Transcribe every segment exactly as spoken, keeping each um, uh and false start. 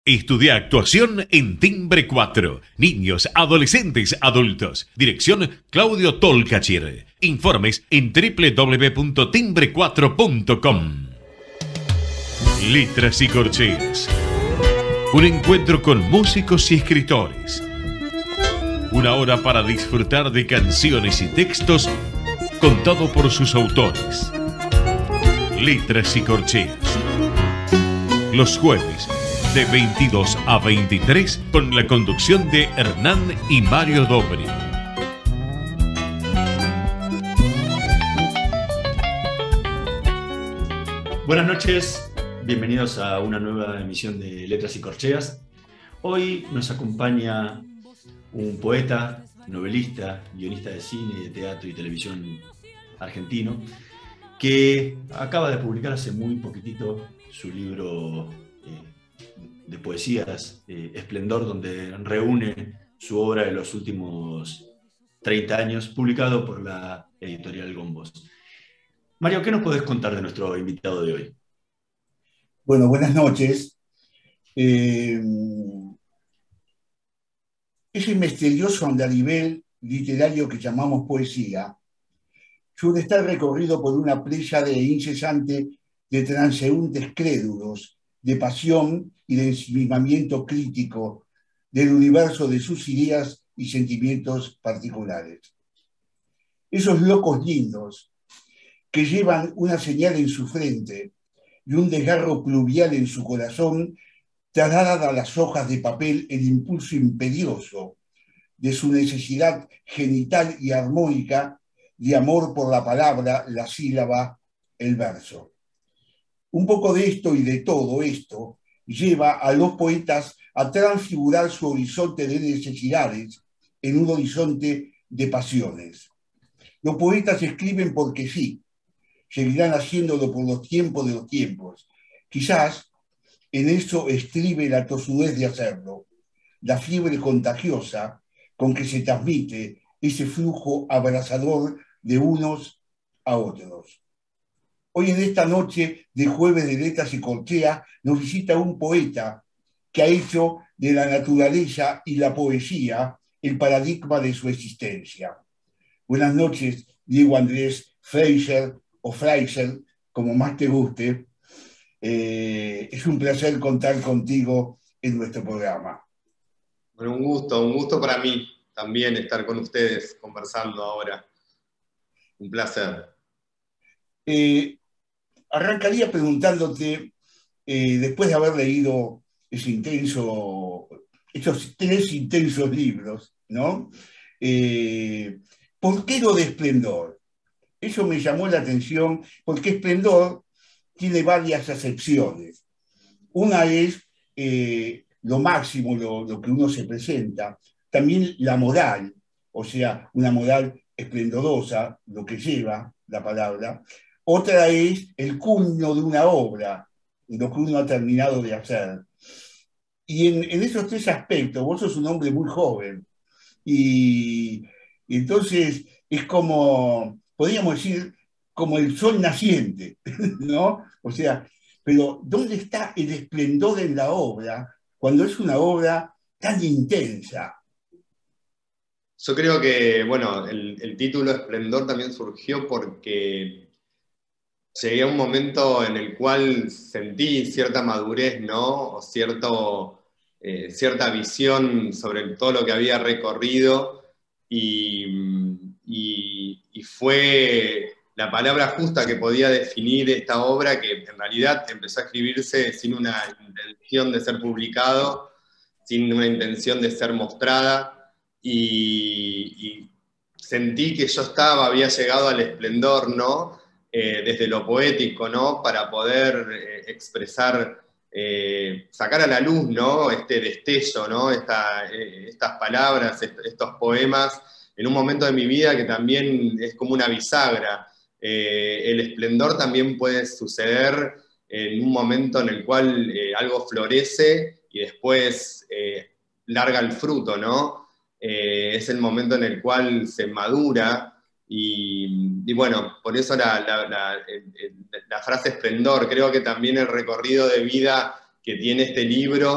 Estudia actuación en Timbre cuatro. Niños, adolescentes, adultos. Dirección Claudio Tolcachir. Informes en doble u doble u doble u punto timbre cuatro punto com. Letras y corcheas. Un encuentro con músicos y escritores. Una hora para disfrutar de canciones y textos contado por sus autores. Letras y corcheas. Los jueves de veintidós a veintitrés con la conducción de Hernán y Mario Dobri. Buenas noches, bienvenidos a una nueva emisión de Letras y Corcheas. Hoy nos acompaña un poeta, novelista, guionista de cine, de teatro y televisión argentino, que acaba de publicar hace muy poquitito su libro eh, de poesías, eh, Esplendor, donde reúne su obra de los últimos treinta años, publicado por la editorial Gombos. Mario, ¿qué nos podés contar de nuestro invitado de hoy? Bueno, buenas noches. Eh, ese misterioso andarivel literario que llamamos poesía suele estar recorrido por una pléyade incesante de transeúntes crédulos, de pasión y de ensimismamiento crítico del universo de sus ideas y sentimientos particulares. Esos locos lindos que llevan una señal en su frente y un desgarro pluvial en su corazón, traslada a las hojas de papel el impulso imperioso de su necesidad genital y armónica de amor por la palabra, la sílaba, el verso. Un poco de esto y de todo esto lleva a los poetas a transfigurar su horizonte de necesidades en un horizonte de pasiones. Los poetas escriben porque sí, seguirán haciéndolo por los tiempos de los tiempos. Quizás en eso estribe la tosudez de hacerlo, la fiebre contagiosa con que se transmite ese flujo abrasador de unos a otros. Hoy en esta noche de jueves de letras y corcheas nos visita un poeta que ha hecho de la naturaleza y la poesía el paradigma de su existencia. Buenas noches, Diego Andrés Freiser, o Freiser, como más te guste. Eh, es un placer contar contigo en nuestro programa. Bueno, un gusto, un gusto para mí también estar con ustedes conversando ahora. Un placer. Eh, arrancaría preguntándote, eh, después de haber leído ese intenso, estos tres intensos libros, ¿no? Eh, ¿Por qué lo de Esplendor? Eso me llamó la atención, porque Esplendor tiene varias acepciones. Una es eh, lo máximo, lo, lo que uno se presenta. También la moral, o sea, una moral esplendorosa, lo que lleva la palabra. Otra es el culmino de una obra, lo que uno ha terminado de hacer. Y en, en esos tres aspectos, vos sos un hombre muy joven. Y, y entonces es como, podríamos decir, como el sol naciente, ¿no? O sea, pero ¿dónde está el esplendor en la obra cuando es una obra tan intensa? Yo creo que, bueno, el, el título Esplendor también surgió porque llegué a un momento en el cual sentí cierta madurez, ¿no? O cierto, eh, cierta visión sobre todo lo que había recorrido y, y, y fue la palabra justa que podía definir esta obra, que en realidad empezó a escribirse sin una intención de ser publicado, sin una intención de ser mostrada, y, y sentí que yo estaba, había llegado al esplendor, ¿no? Eh, desde lo poético, ¿no? Para poder eh, expresar, eh, sacar a la luz, ¿no? Este destello, ¿no? Esta, eh, estas palabras, est estos poemas, en un momento de mi vida que también es como una bisagra. Eh, el esplendor también puede suceder en un momento en el cual eh, algo florece y después eh, larga el fruto, ¿no? Eh, es el momento en el cual se madura y, y bueno, por eso la, la, la, la frase esplendor. Creo que también el recorrido de vida que tiene este libro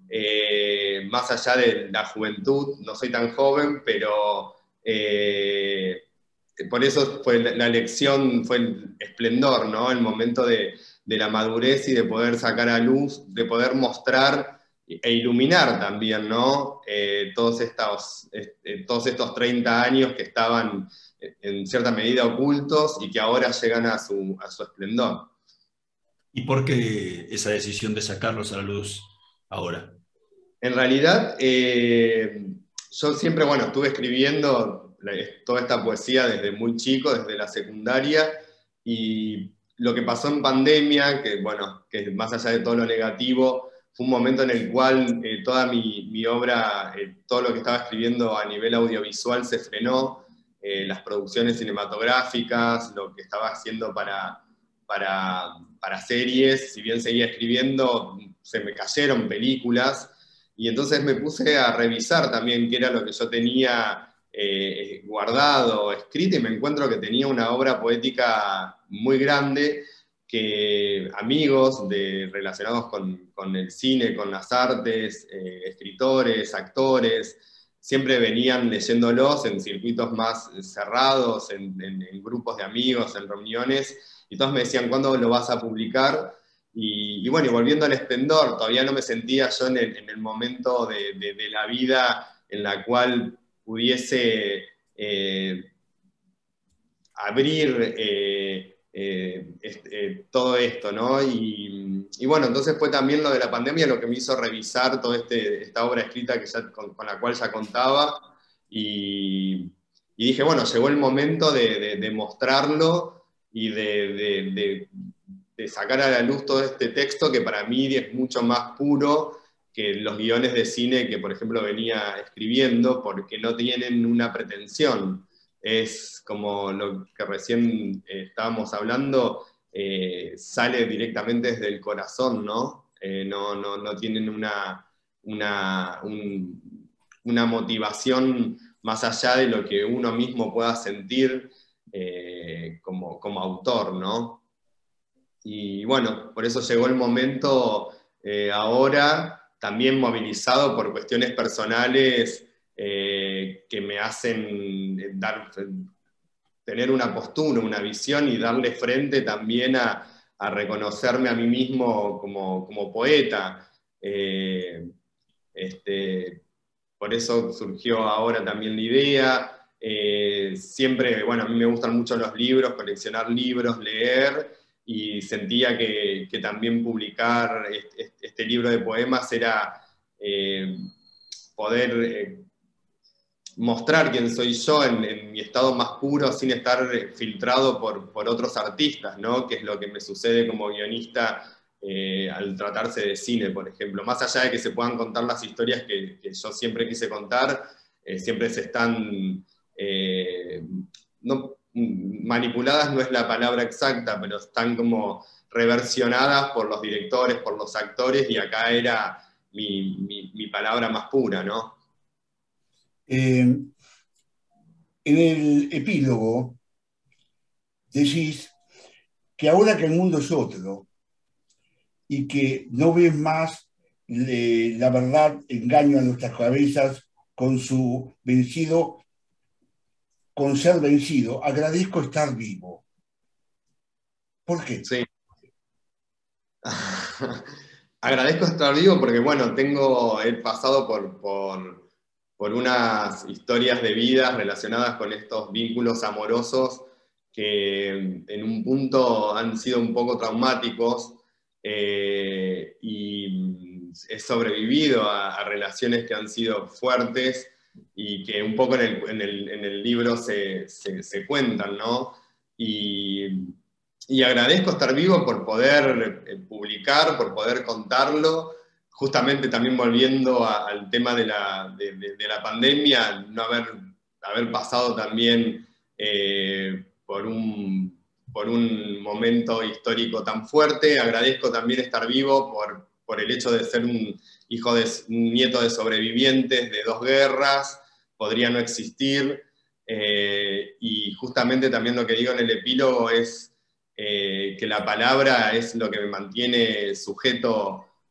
eh, más allá de la juventud, no soy tan joven, pero eh, por eso fue la elección, fue el esplendor, ¿no? El momento de, de la madurez y de poder sacar a luz, de poder mostrar e iluminar también, ¿no? Eh, todos, estos, eh, todos estos treinta años que estaban en cierta medida ocultos y que ahora llegan a su, a su esplendor. ¿Y por qué esa decisión de sacarlos a la luz ahora? En realidad, eh, yo siempre, bueno, estuve escribiendo toda esta poesía desde muy chico, desde la secundaria, y lo que pasó en pandemia, que bueno, que más allá de todo lo negativo, fue un momento en el cual eh, toda mi, mi obra, eh, todo lo que estaba escribiendo a nivel audiovisual se frenó, eh, las producciones cinematográficas, lo que estaba haciendo para, para, para series, si bien seguía escribiendo, se me cayeron películas, y entonces me puse a revisar también qué era lo que yo tenía eh, guardado, escrito, y me encuentro que tenía una obra poética muy grande, que amigos de, relacionados con, con el cine, con las artes, eh, escritores, actores, siempre venían leyéndolos en circuitos más cerrados, en, en, en grupos de amigos, en reuniones, y todos me decían, ¿cuándo lo vas a publicar? Y, y bueno, y volviendo al esplendor, todavía no me sentía yo en el, en el momento de, de, de la vida en la cual pudiese eh, abrir eh, eh, este, todo esto, ¿no? Y, y bueno, entonces fue también lo de la pandemia lo que me hizo revisar toda este, esta obra escrita que ya, con, con la cual ya contaba, y, y dije, bueno, llegó el momento de, de, de mostrarlo y de, de, de de sacar a la luz todo este texto que para mí es mucho más puro que los guiones de cine que, por ejemplo, venía escribiendo, porque no tienen una pretensión. Es como lo que recién eh, estábamos hablando, eh, sale directamente desde el corazón, ¿no? Eh, no, no, no tienen una, una, un, una motivación más allá de lo que uno mismo pueda sentir eh, como, como autor, ¿no? Y bueno, por eso llegó el momento eh, ahora, también movilizado por cuestiones personales eh, que me hacen dar, tener una postura, una visión y darle frente también a, a reconocerme a mí mismo como, como poeta. Eh, este, por eso surgió ahora también la idea. Eh, siempre, bueno, a mí me gustan mucho los libros, coleccionar libros, leer, y sentía que, que también publicar este, este libro de poemas era eh, poder eh, mostrar quién soy yo en, en mi estado más puro sin estar filtrado por, por otros artistas, ¿no? Que es lo que me sucede como guionista eh, al tratarse de cine, por ejemplo. Más allá de que se puedan contar las historias que, que yo siempre quise contar, eh, siempre se están... Eh, no, manipuladas no es la palabra exacta, pero están como reversionadas por los directores, por los actores, y acá era mi, mi, mi palabra más pura, ¿no? Eh, en el epílogo decís que ahora que el mundo es otro y que no ves más le, la verdad engaño a nuestras cabezas con su vencido, con ser vencido, agradezco estar vivo. ¿Por qué? Sí. Agradezco estar vivo porque, bueno, tengo, he pasado por, por, por unas historias de vida relacionadas con estos vínculos amorosos que en un punto han sido un poco traumáticos, eh, y he sobrevivido a, a relaciones que han sido fuertes y que un poco en el, en el, en el libro se, se, se cuentan, ¿no? Y... Y agradezco estar vivo por poder eh, publicar, por poder contarlo, justamente también volviendo a, al tema de la, de, de, de la pandemia, no haber, haber pasado también eh, por, un, por un momento histórico tan fuerte. Agradezco también estar vivo por, por el hecho de ser un hijo de un nieto de sobrevivientes de dos guerras, podría no existir, eh, y justamente también lo que digo en el epílogo es Eh, que la palabra es lo que me mantiene sujeto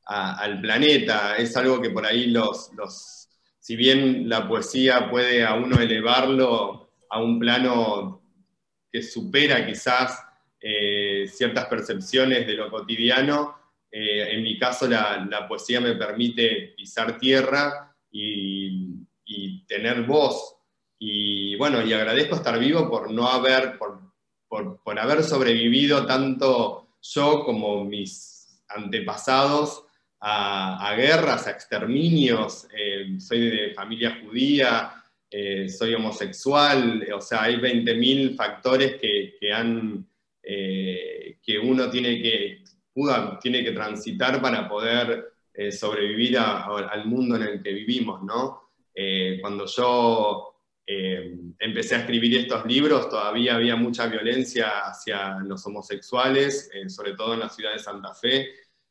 a, al planeta. Es algo que por ahí los, los, si bien la poesía puede a uno elevarlo a un plano que supera quizás eh, ciertas percepciones de lo cotidiano, eh, en mi caso la, la poesía me permite pisar tierra y, y tener voz. Y bueno, y agradezco estar vivo por no haber, por, por, por haber sobrevivido tanto yo como mis antepasados a, a guerras, a exterminios. Eh, soy de familia judía, eh, soy homosexual, o sea, hay veinte mil factores que, que, han, eh, que uno tiene que, tiene que transitar para poder eh, sobrevivir a, a, al mundo en el que vivimos, ¿no? Eh, cuando yo Eh, empecé a escribir estos libros, todavía había mucha violencia hacia los homosexuales, eh, sobre todo en la ciudad de Santa Fe.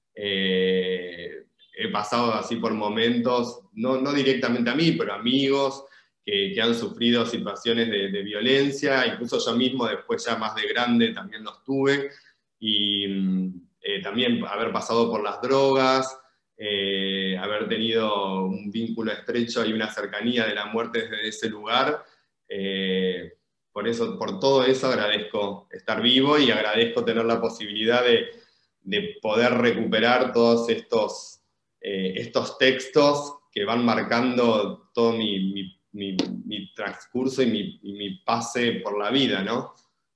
Eh, he pasado así por momentos, no, no directamente a mí, pero amigos que, que han sufrido situaciones de, de violencia, incluso yo mismo después ya más de grande también los tuve, y eh, también haber pasado por las drogas, Eh, haber tenido un vínculo estrecho y una cercanía de la muerte desde ese lugar. Eh, por, eso, por todo eso agradezco estar vivo y agradezco tener la posibilidad de, de poder recuperar todos estos, eh, estos textos que van marcando todo mi, mi, mi, mi transcurso y mi, y mi pase por la vida, ¿no?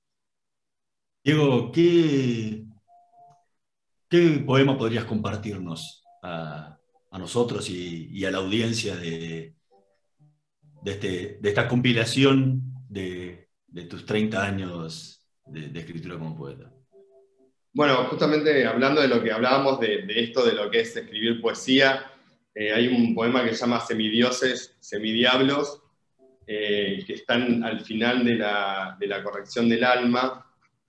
Diego, ¿qué, qué poema podrías compartirnos a, a nosotros y, y a la audiencia de, de, este, de esta compilación de, de tus treinta años de, de escritura como poeta? Bueno, justamente hablando de lo que hablábamos de, de esto, de lo que es escribir poesía, eh, hay un poema que se llama Semidioses, Semidiablos, eh, que están al final de la, de la corrección del alma,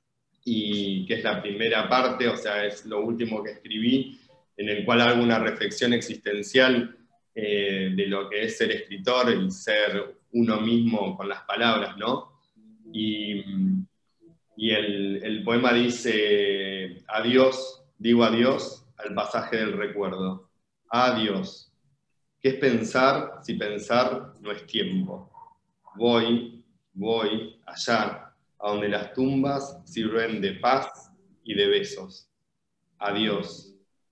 y que es la primera parte, o sea, es lo último que escribí, en el cual hago una reflexión existencial eh, de lo que es ser escritor y ser uno mismo con las palabras, ¿no? Y, y el, el poema dice, adiós, digo adiós al pasaje del recuerdo. Adiós. ¿Qué es pensar si pensar no es tiempo? Voy, voy allá, a donde las tumbas sirven de paz y de besos. Adiós.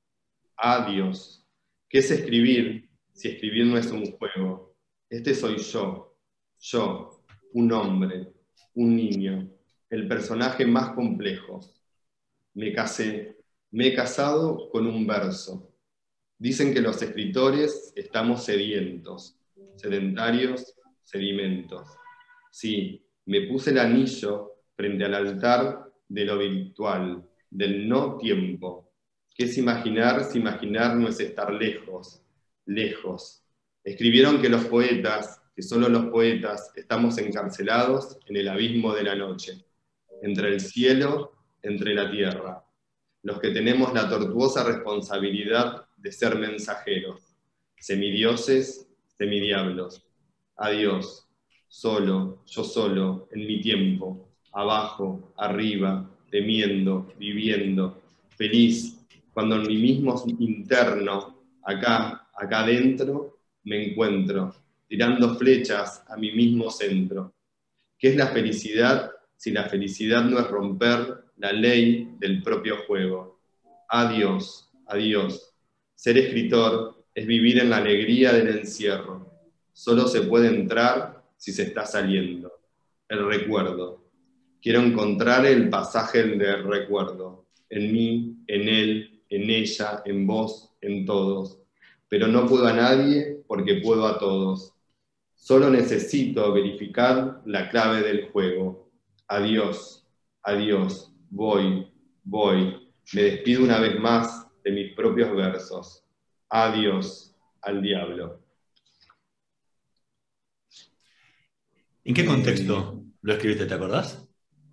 Adiós. ¿Qué es escribir si escribir no es un juego? Este soy yo, yo, un hombre, un niño, el personaje más complejo. Me casé, me he casado con un verso. Dicen que los escritores estamos sedientos, sedentarios, sedimentos. Sí, me puse el anillo frente al altar de lo virtual, del no tiempo. ¿Qué es imaginar si imaginar no es estar lejos, lejos? Escribieron que los poetas, que solo los poetas, estamos encarcelados en el abismo de la noche, entre el cielo, entre la tierra. Los que tenemos la tortuosa responsabilidad de ser mensajeros, semidioses, semidiablos. Adiós, solo, yo solo, en mi tiempo, abajo, arriba, temiendo, viviendo, feliz, cuando en mi mismo interno, acá, acá adentro, me encuentro, tirando flechas a mi mismo centro. ¿Qué es la felicidad si la felicidad no es romper la ley del propio juego? Adiós, adiós. Ser escritor es vivir en la alegría del encierro. Solo se puede entrar si se está saliendo. El recuerdo. Quiero encontrar el pasaje del recuerdo. En mí, en él, en ella, en vos, en todos. Pero no puedo a nadie porque puedo a todos. Solo necesito verificar la clave del juego. Adiós, adiós, voy, voy. Me despido una vez más de mis propios versos. Adiós al diablo. ¿En qué contexto lo escribiste, te acordás?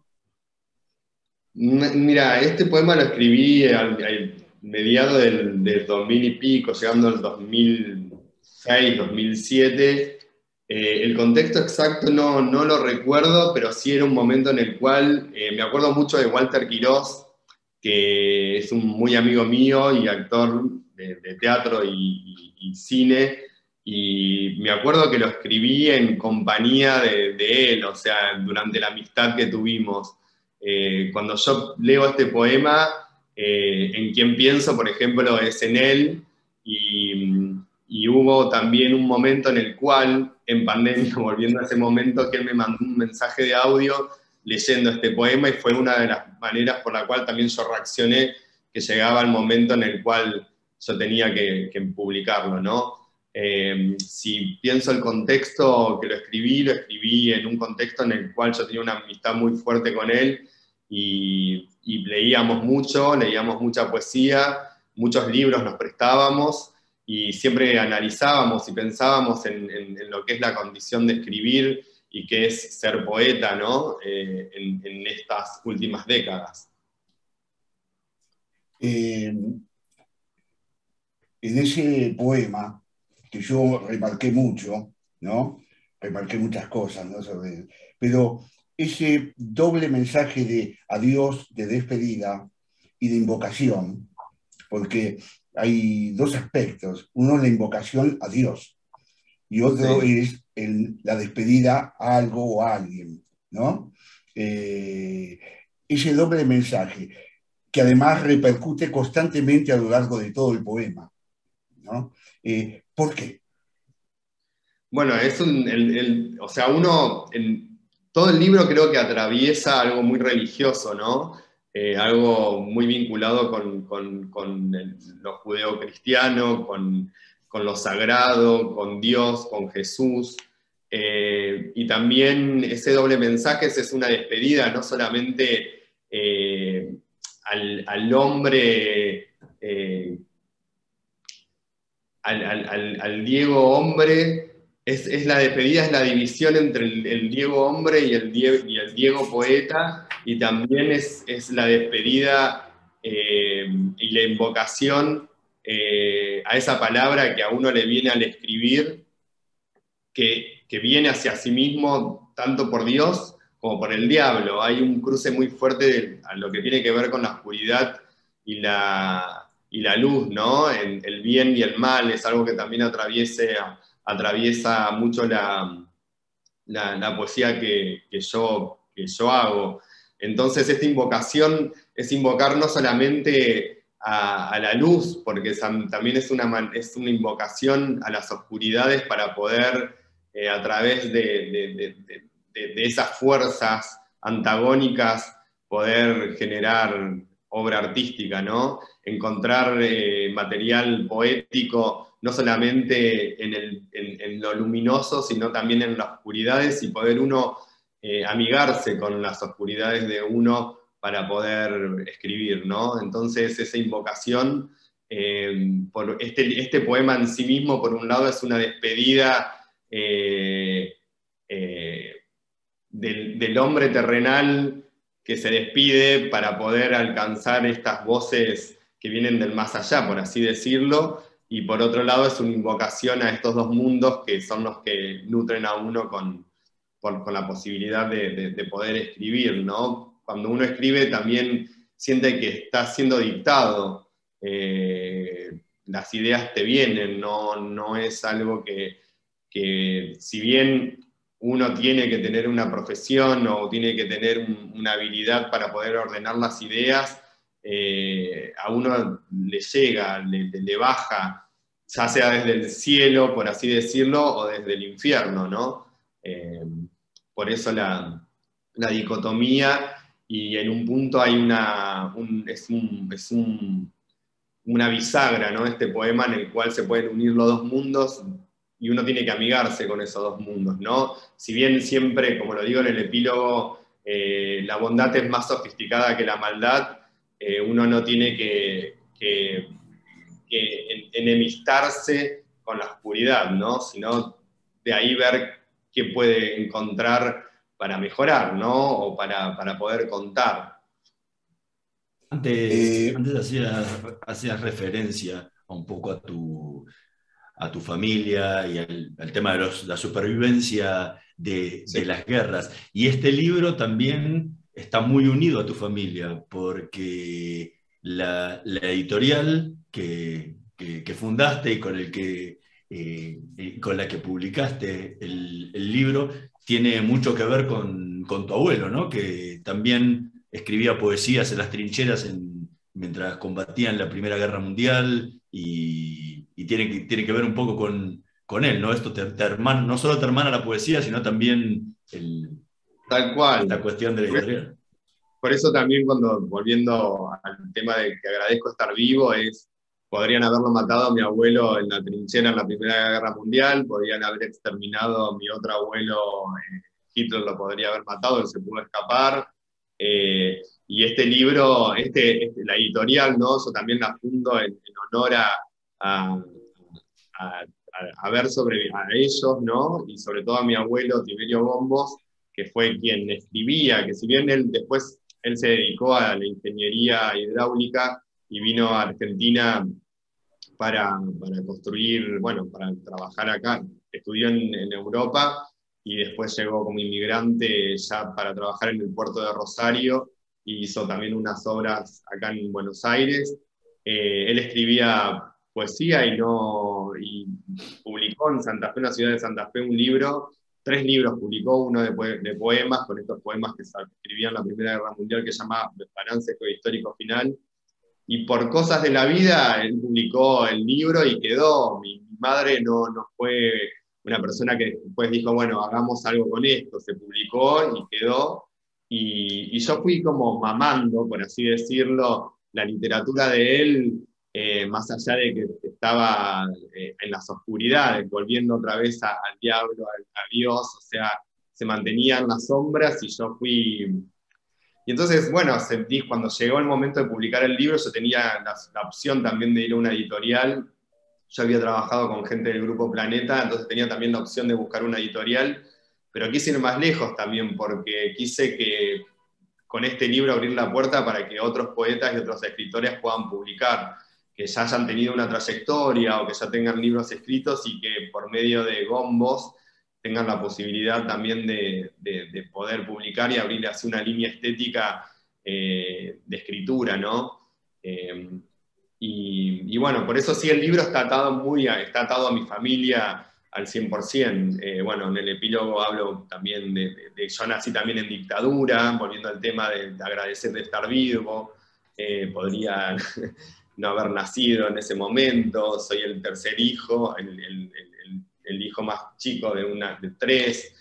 Mira, este poema lo escribí al, al mediado del, del dos mil y pico, llegando al dos mil seis, dos mil siete. Eh, el contexto exacto no, no lo recuerdo, pero sí era un momento en el cual eh, me acuerdo mucho de Walter Quirós, que es un muy amigo mío y actor de, de teatro y, y, y cine, y me acuerdo que lo escribí en compañía de, de él, o sea, durante la amistad que tuvimos. Eh, cuando yo leo este poema, eh, en quien pienso, por ejemplo, es en él, y, y hubo también un momento en el cual, en pandemia, volviendo a ese momento, que él me mandó un mensaje de audio leyendo este poema, y fue una de las maneras por la cual también yo reaccioné, que llegaba el momento en el cual yo tenía que, que publicarlo, ¿no? Eh, si pienso el contexto que lo escribí, lo escribí en un contexto en el cual yo tenía una amistad muy fuerte con él, y, y leíamos mucho, leíamos mucha poesía, muchos libros nos prestábamos, y siempre analizábamos y pensábamos en, en, en lo que es la condición de escribir y qué es ser poeta, ¿no? Eh, en, en estas últimas décadas. Eh, en ese poema, que yo remarqué mucho, ¿no? Remarqué muchas cosas, ¿no? Sobre, pero ese doble mensaje de adiós, de despedida y de invocación, porque hay dos aspectos. Uno es la invocación a Dios y otro sí. es el, la despedida a algo o a alguien, ¿no? Eh, ese doble mensaje, que además repercute constantemente a lo largo de todo el poema, ¿no? Eh, ¿Por qué? Bueno, es un, el, el, o sea, uno, en todo el libro creo que atraviesa algo muy religioso, ¿no? Eh, algo muy vinculado con, con, con el, lo judeocristiano, con, con lo sagrado, con Dios, con Jesús. Eh, y también ese doble mensaje es una despedida, no solamente eh, al, al hombre, eh, al, al, al Diego hombre, es, es la despedida, es la división entre el, el Diego hombre y el Diego, y el Diego poeta, y también es, es la despedida eh, y la invocación eh, a esa palabra que a uno le viene al escribir, que, que viene hacia sí mismo tanto por Dios como por el diablo. Hay un cruce muy fuerte de, a lo que tiene que ver con la oscuridad y la, y la luz, ¿no? El, el bien y el mal es algo que también atraviesa, atraviesa mucho la, la, la poesía que, que, yo, que yo hago. Entonces esta invocación es invocar no solamente a, a la luz, porque es, también es una, es una invocación a las oscuridades para poder, eh, a través de, de, de, de, de esas fuerzas antagónicas, poder generar obra artística, ¿no? Encontrar eh, material poético no solamente en, el, en, en lo luminoso, sino también en las oscuridades, y poder uno eh, amigarse con las oscuridades de uno para poder escribir, ¿no? Entonces esa invocación, eh, por este, este poema en sí mismo, por un lado, es una despedida eh, eh, del, del hombre terrenal que se despide para poder alcanzar estas voces que vienen del más allá, por así decirlo, y por otro lado es una invocación a estos dos mundos que son los que nutren a uno con, con, con la posibilidad de, de, de poder escribir, ¿no? Cuando uno escribe también siente que está siendo dictado, eh, las ideas te vienen, no, no es algo que, que si bien uno tiene que tener una profesión o tiene que tener un, una habilidad para poder ordenar las ideas, eh, a uno le llega, le, le baja, ya sea desde el cielo, por así decirlo, o desde el infierno, ¿no? Eh, por eso la, la dicotomía, y en un punto hay una, un, es, un, es un, una bisagra, ¿no? Este poema en el cual se pueden unir los dos mundos, y uno tiene que amigarse con esos dos mundos, ¿no? Si bien siempre, como lo digo en el epílogo, eh, la bondad es más sofisticada que la maldad, eh, uno no tiene que, que, que enemistarse con la oscuridad, ¿no? Sino de ahí ver qué puede encontrar para mejorar, ¿no? O para, para poder contar. Antes, Eh, antes hacías, hacías referencia un poco a tu, a tu familia y al, al tema de los, la supervivencia de, Sí. de las guerras. Y este libro también está muy unido a tu familia, porque la, la editorial que, que, que fundaste y con, el que, eh, con la que publicaste el, el libro tiene mucho que ver con, con tu abuelo, ¿no? Que también escribía poesías en las trincheras en, mientras combatían la Primera Guerra Mundial y, y tiene, que, tiene que ver un poco con, con él, ¿no? Esto te, te hermana, no solo te hermana la poesía, sino también el, Tal cual. la cuestión de la editorial. Por eso también cuando, volviendo al tema de que agradezco estar vivo, es, podrían haberlo matado a mi abuelo en la trinchera en la Primera Guerra Mundial, podrían haber exterminado a mi otro abuelo, eh, Hitler lo podría haber matado, él se pudo escapar. Eh, y este libro, este, este, la editorial, ¿no? Yo también la fundo en, en honor a, a, a, a ver sobre a ellos, ¿no? Y sobre todo a mi abuelo Tiberio Gombos, que fue quien escribía, que si bien él después él se dedicó a la ingeniería hidráulica y vino a Argentina para, para construir, bueno, para trabajar acá. Estudió en, en Europa y después llegó como inmigrante ya para trabajar en el puerto de Rosario y hizo también unas obras acá en Buenos Aires. Eh, él escribía poesía y, no, y publicó en Santa Fe, en la ciudad de Santa Fe, un libro. Tres libros publicó, uno de, poe de poemas, con estos poemas que se escribían en la Primera Guerra Mundial, que se llama Balance Histórico Final. Y por cosas de la vida, él publicó el libro y quedó. Mi, mi madre no, no fue una persona que después dijo, bueno, hagamos algo con esto. Se publicó y quedó. Y, y yo fui como mamando, por así decirlo, la literatura de él, eh, más allá de que estaba eh, en las oscuridades, volviendo otra vez a, al diablo, a, a Dios, o sea, se mantenía en las sombras y yo fui... Y entonces, bueno, sentí, cuando llegó el momento de publicar el libro, yo tenía la, la opción también de ir a una editorial. Yo había trabajado con gente del Grupo Planeta, entonces tenía también la opción de buscar una editorial, pero quise ir más lejos también, porque quise que con este libro abrir la puerta para que otros poetas y otros escritores puedan publicar, que ya hayan tenido una trayectoria o que ya tengan libros escritos y que por medio de Gombos tengan la posibilidad también de, de, de poder publicar y abrir así una línea estética eh, de escritura, ¿no? Eh, y, y bueno, por eso sí el libro está atado, muy a, está atado a mi familia al cien por cien. Eh, bueno, en el epílogo hablo también de, de, de yo nací también en dictadura, volviendo al tema de, de agradecer de estar vivo, eh, podría no haber nacido en ese momento, soy el tercer hijo, el, el, el, el hijo más chico de, una, de tres,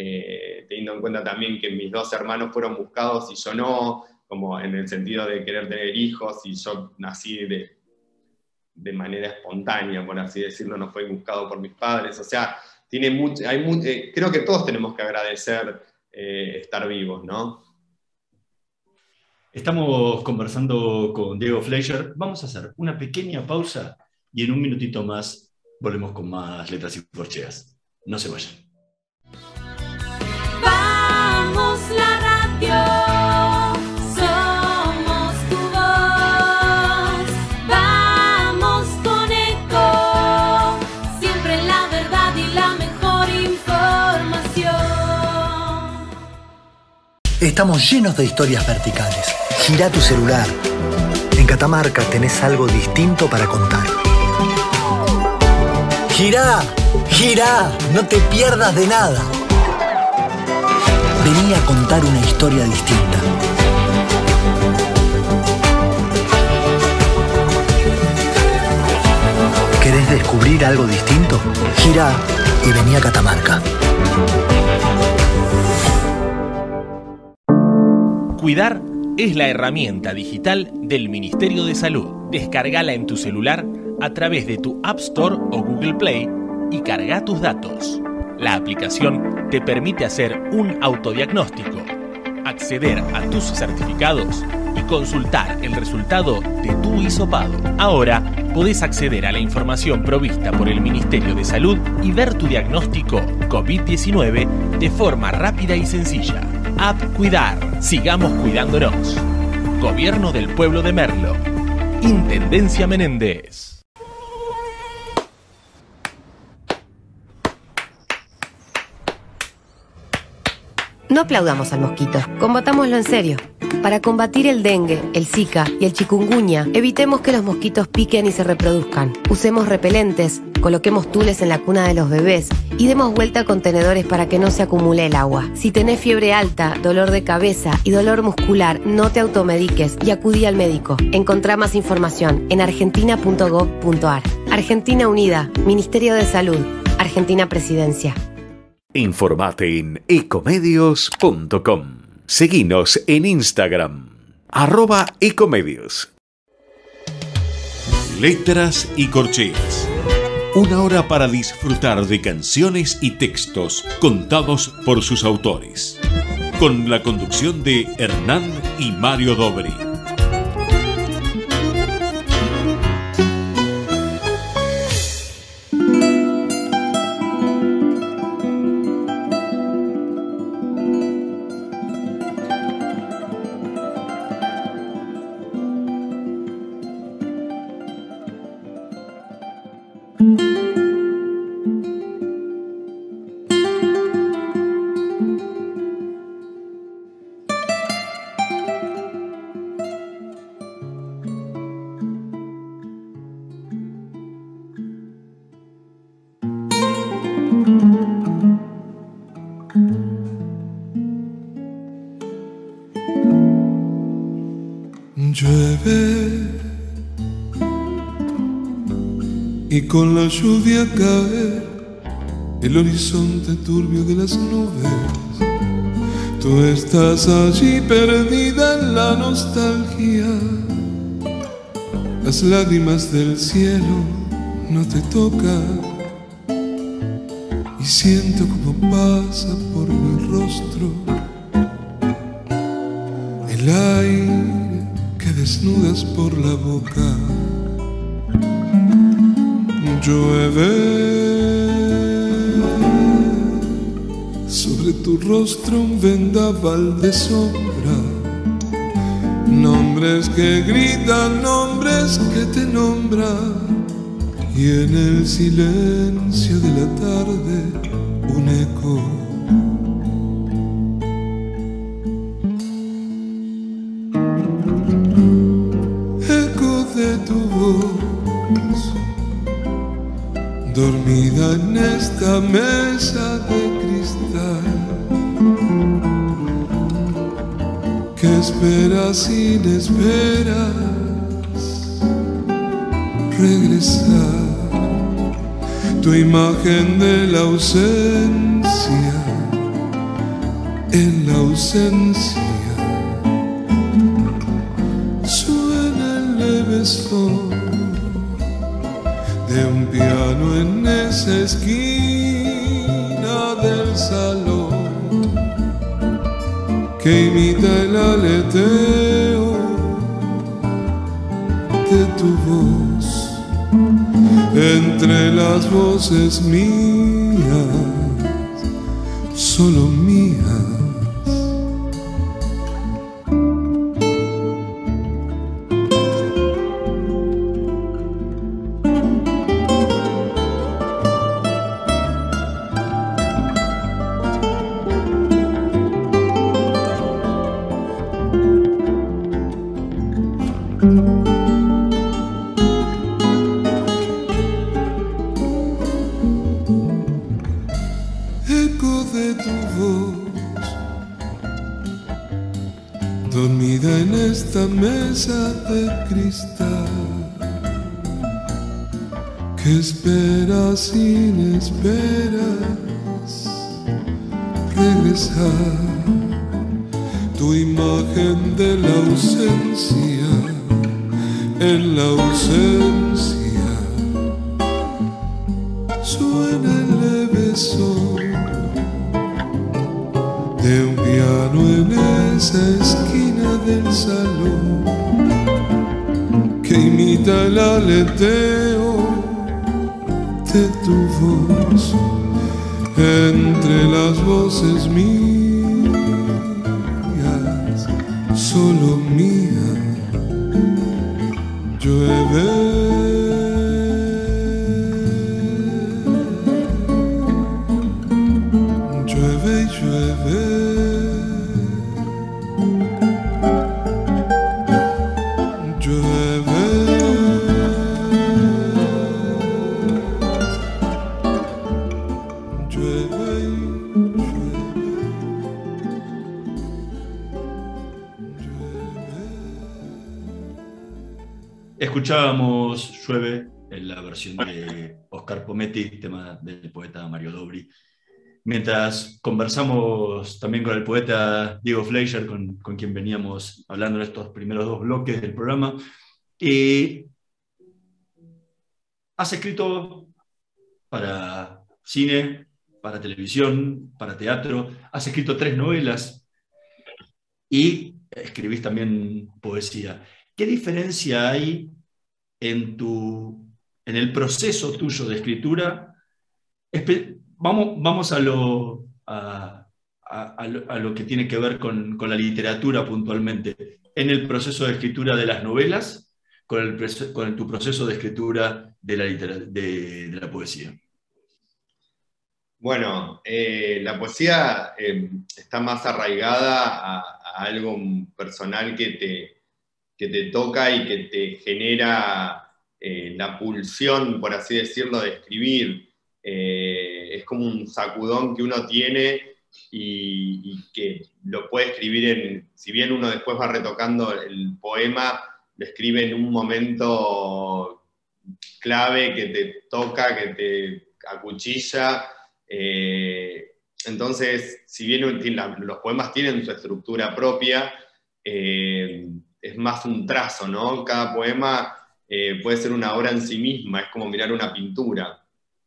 eh, teniendo en cuenta también que mis dos hermanos fueron buscados y yo no, como en el sentido de querer tener hijos, y yo nací de, de manera espontánea, por así decirlo, no fue buscado por mis padres. O sea, tiene mucho, hay mucho, eh, creo que todos tenemos que agradecer eh, estar vivos, ¿no? Estamos conversando con Diego Fleischer. Vamos a hacer una pequeña pausa y en un minutito más volvemos con más Letras y Corcheas. No se vayan. Vamos la radio, somos tu voz. Vamos con Eco, siempre la verdad y la mejor información. Estamos llenos de historias verticales. Girá tu celular. En Catamarca tenés algo distinto para contar. Girá, girá, no te pierdas de nada. Vení a contar una historia distinta. ¿Querés descubrir algo distinto? Girá y vení a Catamarca. Cuidar es la herramienta digital del Ministerio de Salud. Descargala en tu celular a través de tu App Store o Google Play y carga tus datos. La aplicación te permite hacer un autodiagnóstico, acceder a tus certificados y consultar el resultado de tu hisopado. Ahora podés acceder a la información provista por el Ministerio de Salud y ver tu diagnóstico COVID diecinueve de forma rápida y sencilla. App Cuidar. Sigamos cuidándonos. Gobierno del Pueblo de Merlo. Intendencia Menéndez. No aplaudamos al mosquito, combatámoslo en serio. Para combatir el dengue, el zika y el chikungunya, evitemos que los mosquitos piquen y se reproduzcan. Usemos repelentes, coloquemos tules en la cuna de los bebés y demos vuelta a contenedores para que no se acumule el agua. Si tenés fiebre alta, dolor de cabeza y dolor muscular, no te automediques y acudí al médico. Encontrá más información en argentina punto gov punto ar. Argentina Unida, Ministerio de Salud, Argentina Presidencia. Informate en ecomedios punto com. Seguinos en Instagram, arroba ecomedios. Letras y corcheas. Una hora para disfrutar de canciones y textos contados por sus autores. Con la conducción de Hernán y Mario Dobri. Llueve y con la lluvia cae el horizonte turbio de las nubes. Tú estás allí perdida en la nostalgia. Las lágrimas del cielo no te tocan y siento como pasa por mi rostro el aire que desnudas por la boca. Llueve sobre tu rostro un vendaval de sombra, nombres que gritan, nombres que te nombran, y en el silencio de la tarde un eco. Dormida en esta mesa de cristal, que esperas sin esperas regresar. Tu imagen de la ausencia, en la ausencia suena el leve son de un piano en esa esquina del salón que imita el aleteo de tu voz entre las voces mías, solo mías. Eco de tu voz, dormida en esta mesa de cristal, que espera sin esperas regresar. Tu imagen de la ausencia, en la ausencia suena el leve son de un piano en esa esquina del salón que imita el aleteo de tu voz entre las voces mías, solo mía. Llueve llueve y llueve. llueve y Escuchábamos Llueve en la versión de Oscar Pometti, tema del poeta Mario Dobri. Mientras conversamos también con el poeta Diego Fleischer, con, con quien veníamos hablando en estos primeros dos bloques del programa, y has escrito para cine, para televisión, para teatro, has escrito tres novelas y escribís también poesía. ¿Qué diferencia hay en, tu, en el proceso tuyo de escritura? Espe- vamos, vamos a, lo, a, a, a, lo, a lo que tiene que ver con, con la literatura puntualmente. En el proceso de escritura de las novelas, con, el, con tu proceso de escritura de la, litera, de, de la poesía. Bueno, eh, la poesía eh, está más arraigada a, a algo personal que te... que te toca y que te genera eh, la pulsión, por así decirlo, de escribir. Eh, es como un sacudón que uno tiene y, y que lo puede escribir en, si bien uno después va retocando el poema, lo escribe en un momento clave que te toca, que te acuchilla. Eh, entonces, si bien los poemas tienen su estructura propia, eh, es más un trazo, ¿no? Cada poema eh, puede ser una obra en sí misma, es como mirar una pintura.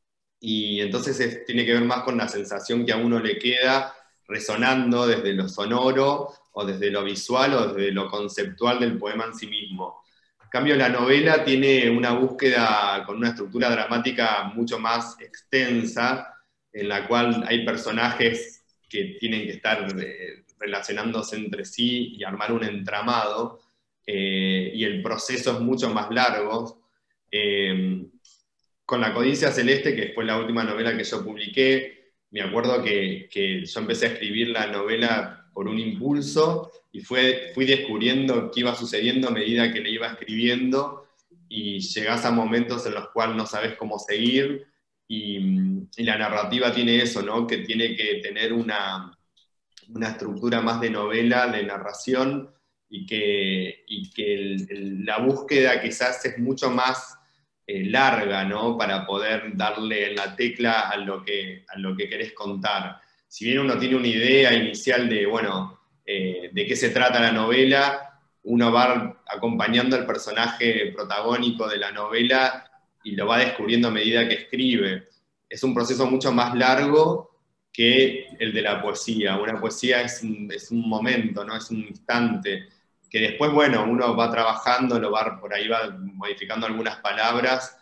Y entonces es, tiene que ver más con la sensación que a uno le queda resonando desde lo sonoro, o desde lo visual, o desde lo conceptual del poema en sí mismo. En cambio, la novela tiene una búsqueda con una estructura dramática mucho más extensa, en la cual hay personajes que tienen que estar eh, relacionándose entre sí y armar un entramado, eh, y el proceso es mucho más largo. Eh, con La Codicia Celeste, que fue la última novela que yo publiqué, me acuerdo que, que yo empecé a escribir la novela por un impulso, y fue, fui descubriendo qué iba sucediendo a medida que le iba escribiendo, y llegás a momentos en los cuales no sabes cómo seguir, y, y la narrativa tiene eso, ¿no? Que tiene que tener una... una estructura más de novela, de narración, y que, y que el, el, la búsqueda quizás es mucho más eh, larga, ¿no? Para poder darle en la tecla a lo, que, a lo que querés contar. Si bien uno tiene una idea inicial de, bueno, eh, de qué se trata la novela, uno va acompañando al personaje protagónico de la novela y lo va descubriendo a medida que escribe. Es un proceso mucho más largo que el de la poesía. Una poesía es un, es un momento, ¿no? Es un instante, que después, bueno, uno va trabajando, lo va, por ahí va modificando algunas palabras,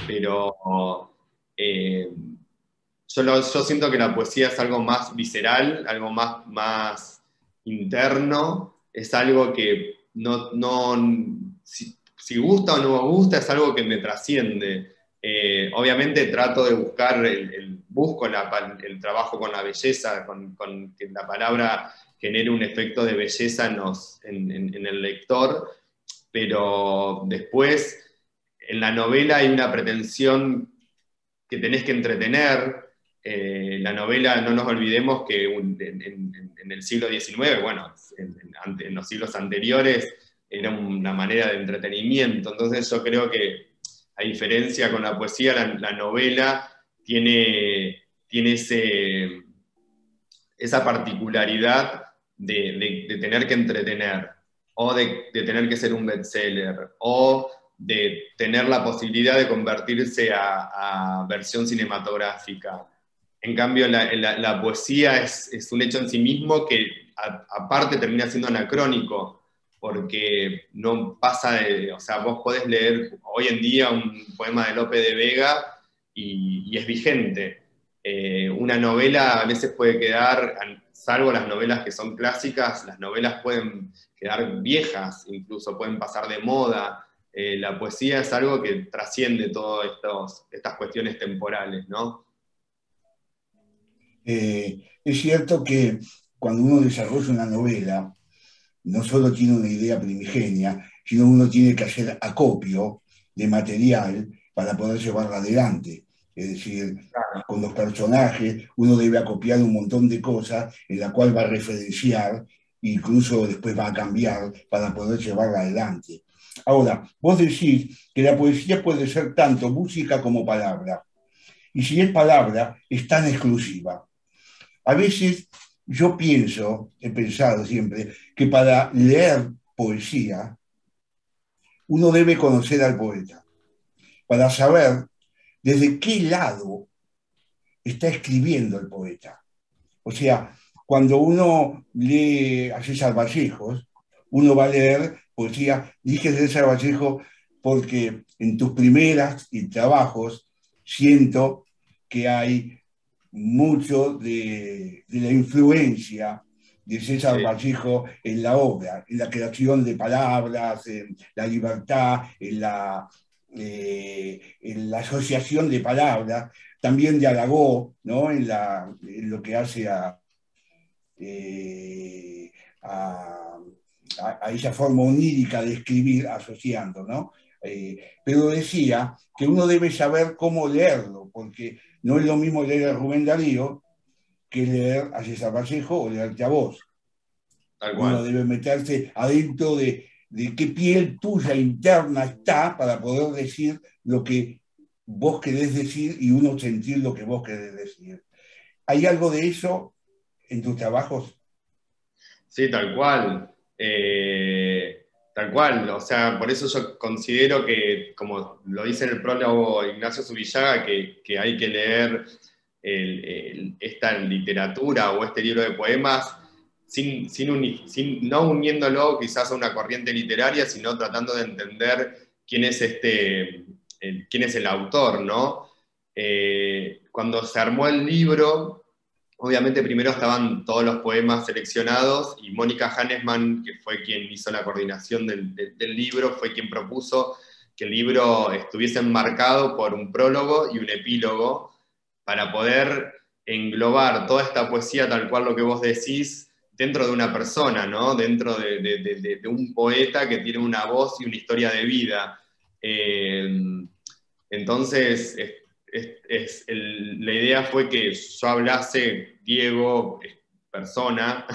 pero eh, yo, lo, yo siento que la poesía es algo más visceral, algo más, más interno, es algo que no, no si, si gusta o no me gusta, es algo que me trasciende. Eh, obviamente trato de buscar, el, el, busco la, el trabajo con la belleza, con, con que la palabra genere un efecto de belleza en, los, en, en, en el lector, pero después en la novela hay una pretensión que tenés que entretener. Eh, la novela, no nos olvidemos que un, en, en, en el siglo diecinueve, bueno, en, en, en los siglos anteriores, era una manera de entretenimiento. Entonces yo creo que, a diferencia con la poesía, la, la novela tiene, tiene ese, esa particularidad de, de, de tener que entretener, o de, de tener que ser un bestseller, o de tener la posibilidad de convertirse a, a versión cinematográfica. En cambio, la, la, la poesía es, es un hecho en sí mismo que a, aparte termina siendo anacrónico, porque no pasa de, o sea, vos podés leer hoy en día un poema de Lope de Vega y, y es vigente. Eh, una novela a veces puede quedar, salvo las novelas que son clásicas, las novelas pueden quedar viejas, incluso pueden pasar de moda. Eh, la poesía es algo que trasciende todas estas cuestiones temporales, ¿no? Eh, es cierto que cuando uno desarrolla una novela, no solo tiene una idea primigenia, sino uno tiene que hacer acopio de material para poder llevarla adelante. Es decir, con los personajes uno debe acopiar un montón de cosas en la cual va a referenciar, incluso después va a cambiar para poder llevarla adelante. Ahora, vos decís que la poesía puede ser tanto música como palabra. Y si es palabra, es tan exclusiva. A veces yo pienso, he pensado siempre, que para leer poesía uno debe conocer al poeta, para saber desde qué lado está escribiendo el poeta. O sea, cuando uno lee a César Vallejos, uno va a leer poesía, dije César Vallejo porque en tus primeras y trabajos siento que hay mucho de, de la influencia de César Sí. Vallejo en la obra, en la creación de palabras, en la libertad, en la, eh, en la asociación de palabras, también de Aragó, ¿no? en, la, en lo que hace a, eh, a, a, a esa forma onírica de escribir asociando, ¿no? Eh, pero decía que uno debe saber cómo leerlo, porque no es lo mismo leer a Rubén Darío que leer a César Vallejo o leerte a vos. Tal cual. Uno debe meterse adentro de, de qué piel tuya interna está para poder decir lo que vos querés decir y uno sentir lo que vos querés decir. ¿Hay algo de eso en tus trabajos? Sí, tal cual. Eh, tal cual. O sea, por eso yo considero que, como lo dice en el prólogo Ignacio Zubillaga, que, que hay que leer el, el, esta literatura o este libro de poemas sin, sin, uni, sin no uniéndolo quizás a una corriente literaria, sino tratando de entender quién es, este, el, quién es el autor, ¿no? Eh, cuando se armó el libro, obviamente primero estaban todos los poemas seleccionados y Mónica Hannesman, que fue quien hizo la coordinación del, del, del libro, fue quien propuso que el libro estuviese enmarcado por un prólogo y un epílogo para poder englobar toda esta poesía, tal cual lo que vos decís, dentro de una persona, ¿no? Dentro de, de, de, de un poeta que tiene una voz y una historia de vida. Eh, entonces, es, es, es el, la idea fue que yo hablase, Diego, persona,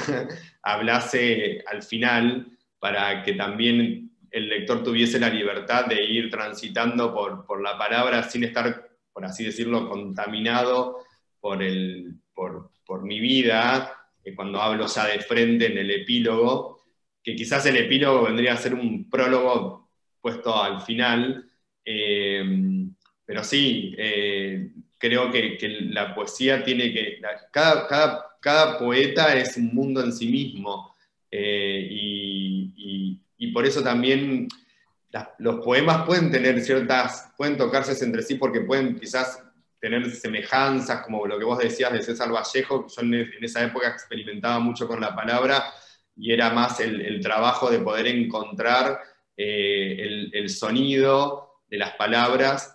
hablase al final para que también el lector tuviese la libertad de ir transitando por, por la palabra sin estar, por así decirlo, contaminado por, el, por, por mi vida, que cuando hablo ya de frente en el epílogo, que quizás el epílogo vendría a ser un prólogo puesto al final, eh, pero sí, eh, creo que, que la poesía tiene que... Cada, cada, cada poeta es un mundo en sí mismo, eh, y, y, y por eso también las, los poemas pueden tener ciertas... pueden tocarse entre sí porque pueden quizás tener semejanzas, como lo que vos decías de César Vallejo. Yo en, en esa época experimentaba mucho con la palabra, y era más el, el trabajo de poder encontrar eh, el, el sonido de las palabras,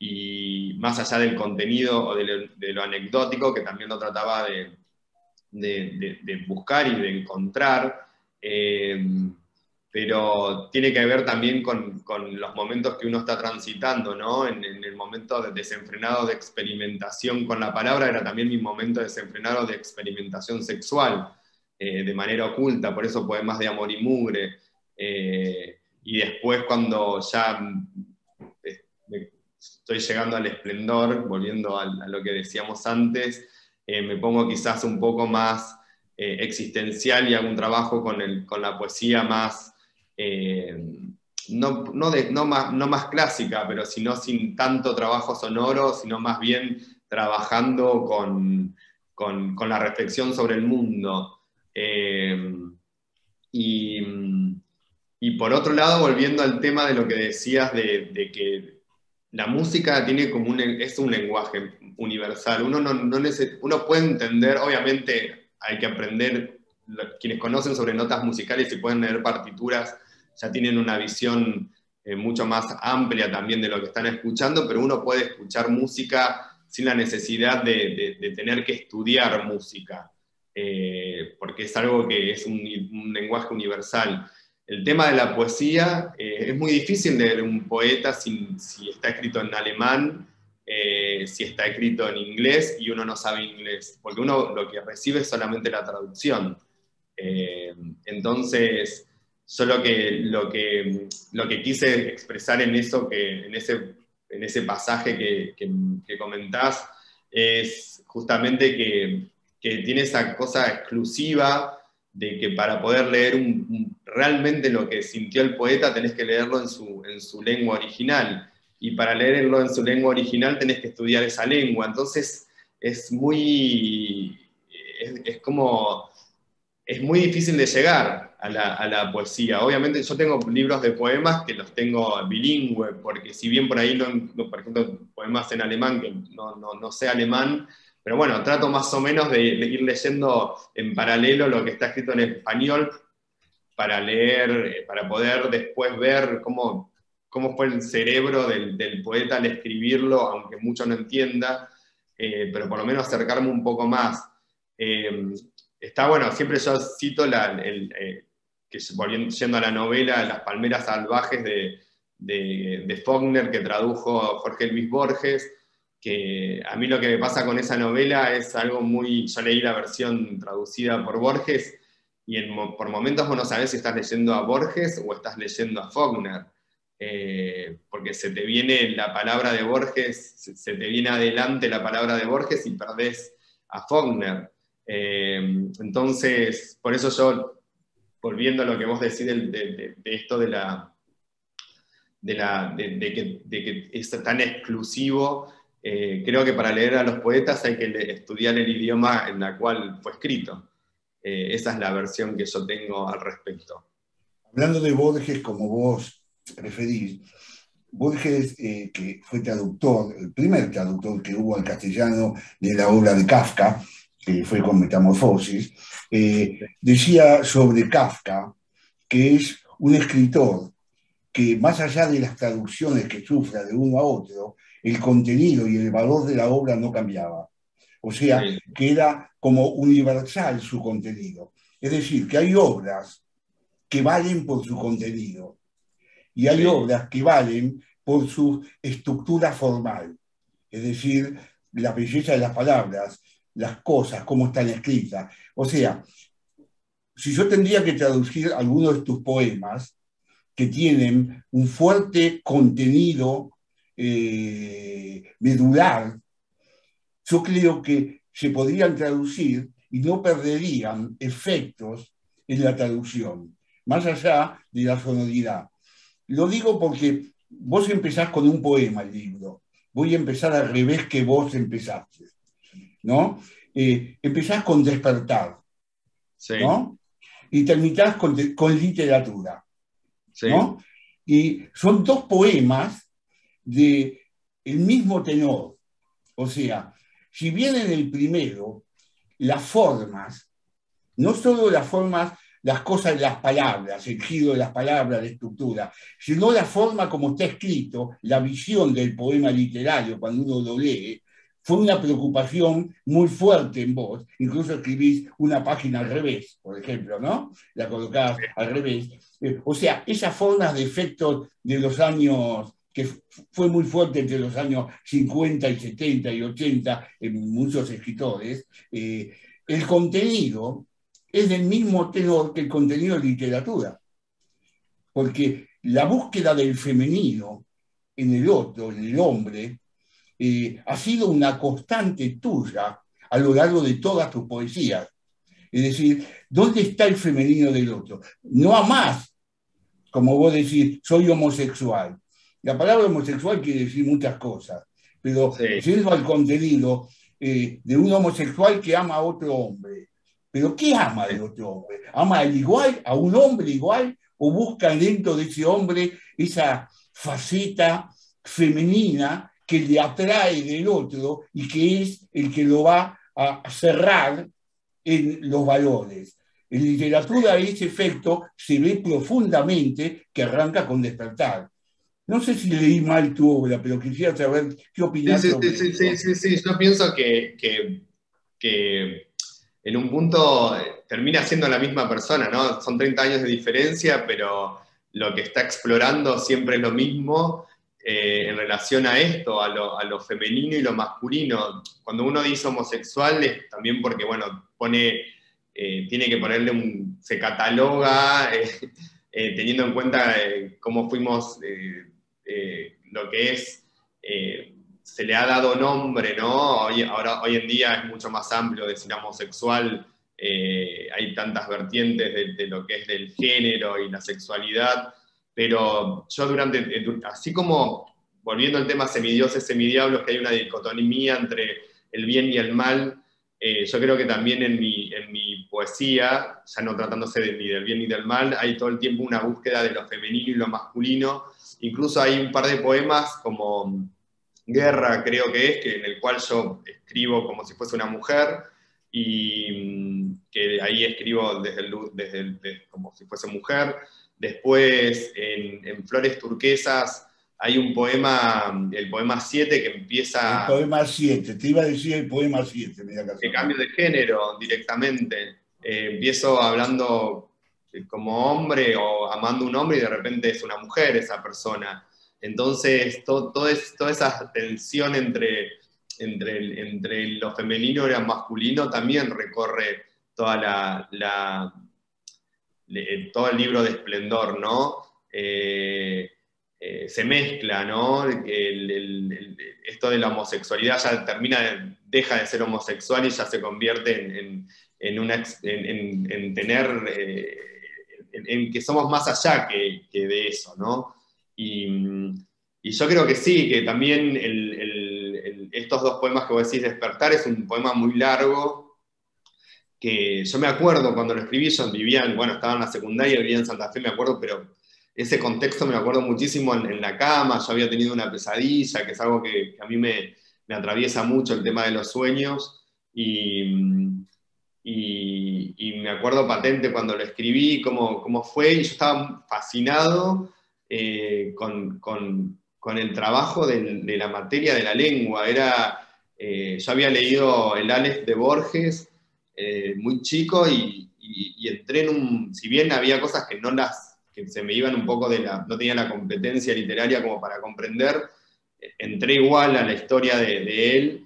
y más allá del contenido o de lo, de lo anecdótico, que también lo trataba de, de, de, de buscar y de encontrar, eh, pero tiene que ver también con, con los momentos que uno está transitando, ¿no? En, en el momento de desenfrenado de experimentación con la palabra, era también mi momento desenfrenado de experimentación sexual, eh, de manera oculta, por eso poemas de amor y mugre, eh, y después cuando ya eh, estoy llegando al esplendor, volviendo a, a lo que decíamos antes, eh, me pongo quizás un poco más eh, existencial y hago un trabajo con, el, con la poesía más, eh, no, no, de, no, más, no más clásica, pero sino sin tanto trabajo sonoro, sino más bien trabajando con, con, con la reflexión sobre el mundo. Eh, y, y por otro lado, volviendo al tema de lo que decías de, de que la música tiene como un, es un lenguaje universal. Uno, no, no neces, uno puede entender, obviamente hay que aprender, quienes conocen sobre notas musicales y pueden leer partituras, ya tienen una visión eh, mucho más amplia también de lo que están escuchando, pero uno puede escuchar música sin la necesidad de, de, de tener que estudiar música, eh, porque es algo que es un, un lenguaje universal. El tema de la poesía, eh, es muy difícil leer un poeta sin, si está escrito en alemán, eh, si está escrito en inglés y uno no sabe inglés, porque uno lo que recibe es solamente la traducción. Eh, entonces, solo que lo, que lo que quise expresar en eso, que, en, ese, en ese pasaje que, que, que comentás, es justamente que, que tiene esa cosa exclusiva de que para poder leer un, un, realmente lo que sintió el poeta tenés que leerlo en su, en su lengua original, y para leerlo en su lengua original tenés que estudiar esa lengua. Entonces es muy, es, es como, es muy difícil de llegar a la, a la poesía. Obviamente yo tengo libros de poemas que los tengo bilingüe, porque si bien por ahí, no, por ejemplo, poemas en alemán, que no, no, no sé alemán, pero bueno, trato más o menos de, de ir leyendo en paralelo lo que está escrito en español para leer, para poder después ver cómo, cómo fue el cerebro del, del poeta al escribirlo, aunque mucho no entienda, eh, pero por lo menos acercarme un poco más. Eh, está bueno, siempre yo cito, la, el, eh, que volviendo, yendo a la novela Las palmeras salvajes de, de, de Faulkner, que tradujo Jorge Luis Borges, que a mí lo que me pasa con esa novela es algo muy... Yo leí la versión traducida por Borges, y en, por momentos vos no sabés si estás leyendo a Borges o estás leyendo a Faulkner, eh, porque se te viene la palabra de Borges, se, se te viene adelante la palabra de Borges y perdés a Faulkner. Eh, entonces, por eso yo, volviendo a lo que vos decís de, de, de esto de la... de, la de, de, que, de que es tan exclusivo, eh, creo que para leer a los poetas hay que estudiar el idioma en el cual fue escrito. Eh, esa es la versión que yo tengo al respecto. Hablando de Borges, como vos referís, Borges, eh, que fue traductor, el primer traductor que hubo al castellano de la obra de Kafka, que fue con Metamorfosis, eh, decía sobre Kafka que es un escritor que, más allá de las traducciones que sufra de uno a otro, el contenido y el valor de la obra no cambiaba. O sea, sí, que era como universal su contenido. Es decir, que hay obras que valen por su contenido y hay sí. obras que valen por su estructura formal. Es decir, la belleza de las palabras, las cosas, cómo están escritas. O sea, si yo tendría que traducir algunos de tus poemas que tienen un fuerte contenido eh, medular, yo creo que se podrían traducir y no perderían efectos en la traducción, más allá de la sonoridad. Lo digo porque vos empezás con un poema el libro, voy a empezar al revés que vos empezaste, ¿no? Eh, empezás con despertar, sí. ¿no? Y terminás con, con literatura, sí. ¿no? Y son dos poemas del mismo tenor, o sea, si bien en el primero las formas, no solo las formas, las cosas, las palabras, el giro de las palabras, la estructura, sino la forma como está escrito, la visión del poema literario cuando uno lo lee, fue una preocupación muy fuerte en vos. Incluso escribís una página al revés, por ejemplo, ¿no? La colocás al revés. Eh, o sea, esas formas de efectos de los años, que fue muy fuerte entre los años cincuenta y setenta y ochenta en muchos escritores, eh, el contenido es del mismo tenor que el contenido de literatura. Porque la búsqueda del femenino en el otro, en el hombre, eh, ha sido una constante tuya a lo largo de todas tus poesías. Es decir, ¿dónde está el femenino del otro? No a más, como vos decís, soy homosexual. La palabra homosexual quiere decir muchas cosas, pero sí. yendo al contenido eh, de un homosexual que ama a otro hombre. ¿Pero qué ama del otro hombre? ¿Ama al igual, a un hombre igual, o busca dentro de ese hombre esa faceta femenina que le atrae del otro y que es el que lo va a cerrar en los valores? En literatura ese efecto se ve profundamente, que arranca con Despertar. No sé si leí mal tu obra, pero quisiera saber qué opinas sí, sobre sí, eso. Sí, sí, sí, yo pienso que, que, que en un punto termina siendo la misma persona, ¿no? Son treinta años de diferencia, pero lo que está explorando siempre es lo mismo. eh, en relación a esto, a lo, a lo femenino y lo masculino. Cuando uno dice homosexual es también porque, bueno, pone, eh, tiene que ponerle un, se cataloga, eh, eh, teniendo en cuenta eh, cómo fuimos, eh, eh, lo que es, eh, se le ha dado nombre, ¿no? Hoy, ahora, hoy en día es mucho más amplio decir homosexual, eh, hay tantas vertientes de, de lo que es del género y la sexualidad, pero yo durante, así como, volviendo al tema semidioses, semidiablos, que hay una dicotomía entre el bien y el mal, eh, yo creo que también en mi, en mi poesía, ya no tratándose de, ni del bien ni del mal, hay todo el tiempo una búsqueda de lo femenino y lo masculino. Incluso hay un par de poemas como Guerra, creo que es, que en el cual yo escribo como si fuese una mujer, y que ahí escribo desde el, desde el, desde, como si fuese mujer. Después, en, en Flores Turquesas, hay un poema, el poema siete, que empieza... El poema siete, te iba a decir el poema siete. De cambio de género, directamente. Eh, empiezo hablando como hombre, o amando un hombre, y de repente es una mujer esa persona. Entonces, todo, todo es, toda esa tensión entre, entre, el, entre lo femenino y lo masculino también recorre toda la... la todo el libro de Esplendor, ¿no? Eh, eh, se mezcla, ¿no? El, el, el, esto de la homosexualidad ya termina, deja de ser homosexual y ya se convierte en, en, en, una, en, en, en tener, eh, en, en que somos más allá que, que de eso, ¿no? Y, y yo creo que sí, que también el, el, el, estos dos poemas que vos decís, Despertar, es un poema muy largo, que yo me acuerdo cuando lo escribí, yo vivía, en, bueno, estaba en la secundaria, vivía en Santa Fe, me acuerdo, pero ese contexto me lo acuerdo muchísimo en, en la cama. Yo había tenido una pesadilla, que es algo que, que a mí me, me atraviesa mucho, el tema de los sueños, y, y, y me acuerdo patente cuando lo escribí, cómo, cómo fue, y yo estaba fascinado eh, con, con, con el trabajo de, de la materia de la lengua. Era, eh, yo había leído el Aleph de Borges, Eh, muy chico, y, y, y entré en un, si bien había cosas que no las, que se me iban un poco de la, no tenía la competencia literaria como para comprender, entré igual a la historia de, de él,